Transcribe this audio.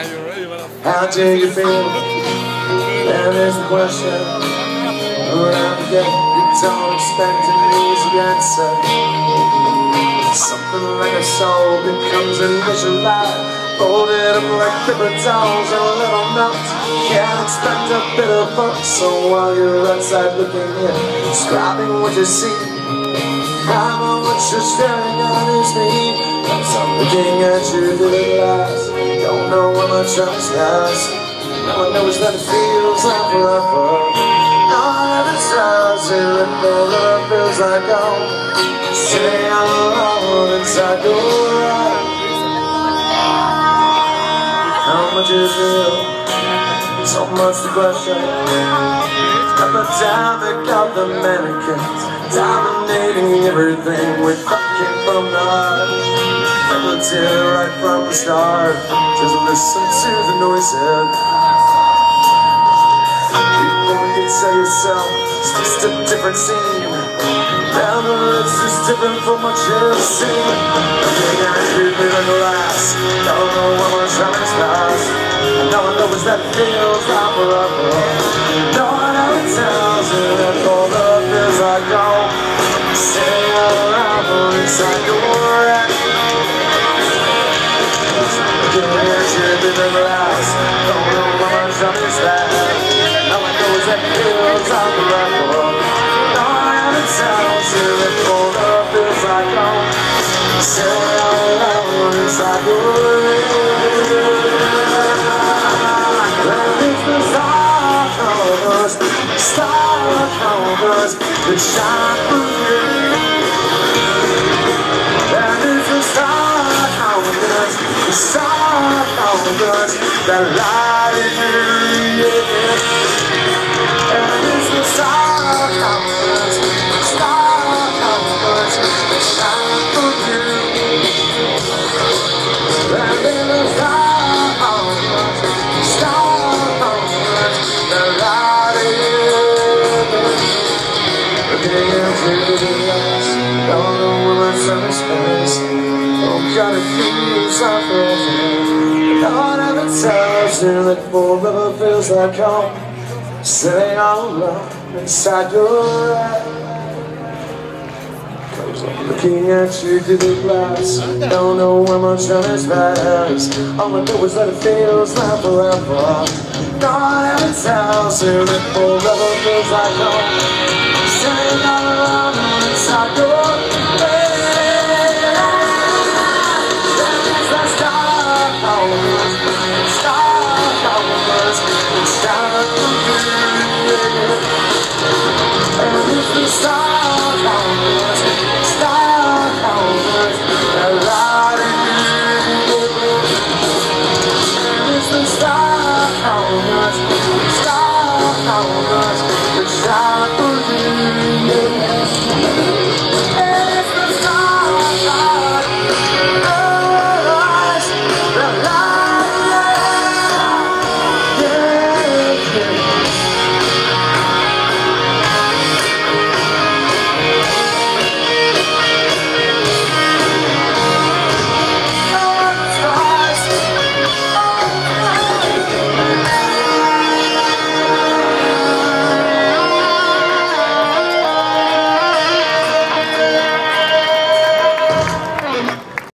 How do you feel? That is the question. When I forget, you don't expect an easy answer. Something like a soul becomes visualized, folded up like paper towels and a little note. Can't expect a bit of fun, so while you're outside looking in, describing what you see, I'm on what you're staring at is me. As I'm looking at you through the glass, don't know what my trust has. All I know is that it feels like forever. All the stars here and all feels like home. Sitting alone inside your eyes. How much is real? So much to question. Epidemic of the mannequins, dominating everything we're fucking from the heart. Never did right from the start. Just listen to the noises. People you tell yourself, it's just a different scene. Down the list is different from what you've seen. Looking at you through the glass, don't know what my time has passed. And all I know is that it feels like forever. No one ever tells you that all the feels like home. Sitting around inside your head. Looking at you through the glass, don't know what my time has passed. All I know is that it feels like forever. Tells you that all the feels like home. Say alone inside your head. That is the stars that shine for you. That is the stars that light you. That is the stars that shine for you. That is the stars that light you. Looking into the glass, don't know where my sun is face. Oh God, it feels like forever. No one ever tells you that forever feels like home. Sitting all alone inside your head. Cause I'm looking at you through the glass, don't know where my time has passed. All I know is that it feels like forever. No one ever tells you that forever feels like home. Sitting all alone inside your head.